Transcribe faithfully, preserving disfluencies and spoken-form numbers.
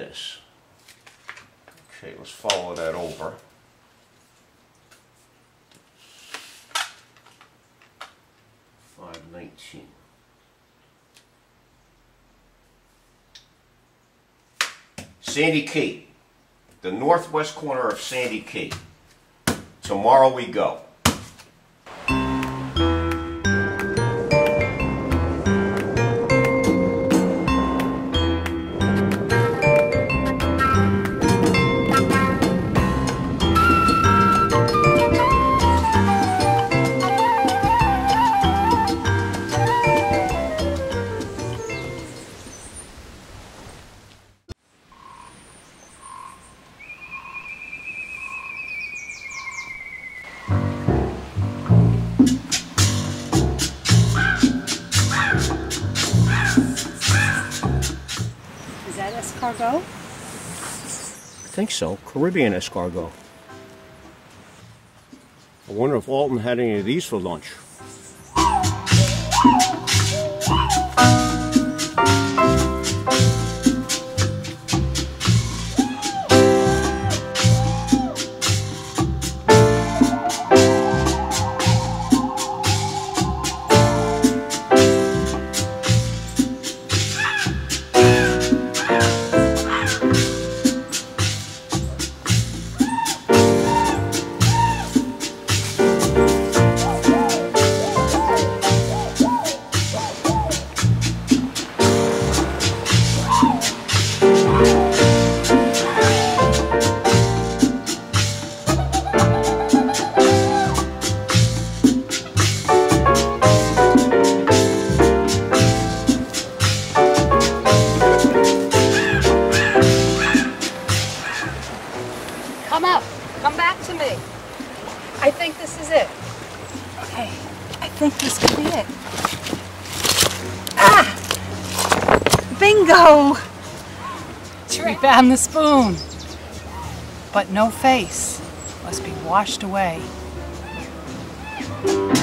is. Okay, let's follow that over. five nineteen. Sandy Cape, the northwest corner of Sandy Cape. Tomorrow we go. Escargot? I think so. Caribbean escargot. I wonder if Alton had any of these for lunch. Come up. Come back to me. I think this is it. Okay. I think this could be it. Ah! Bingo! We found the spoon. But no face. Must be washed away.